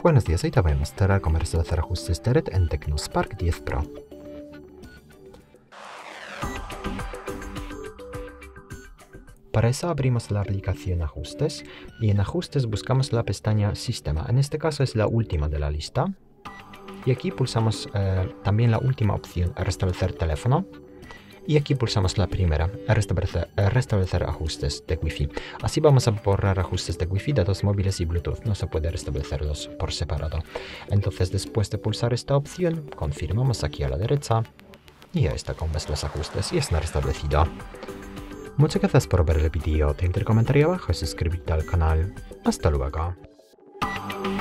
Buenos días, hoy te voy a mostrar cómo restablecer ajustes de red en TecnoSpark 10 Pro. Para eso abrimos la aplicación Ajustes y en Ajustes buscamos la pestaña Sistema. En este caso es la última de la lista. Y aquí pulsamos también la última opción, Restablecer teléfono. Y aquí pulsamos la primera, restablecer ajustes de Wi-Fi. Así vamos a borrar ajustes de Wi-Fi, datos móviles y Bluetooth. No se puede restablecerlos por separado. Entonces, después de pulsar esta opción, confirmamos aquí a la derecha. Y ya está con nuestros ajustes y está restablecido. Muchas gracias por ver el vídeo. Te invito a comentar abajo y suscribirte al canal. Hasta luego.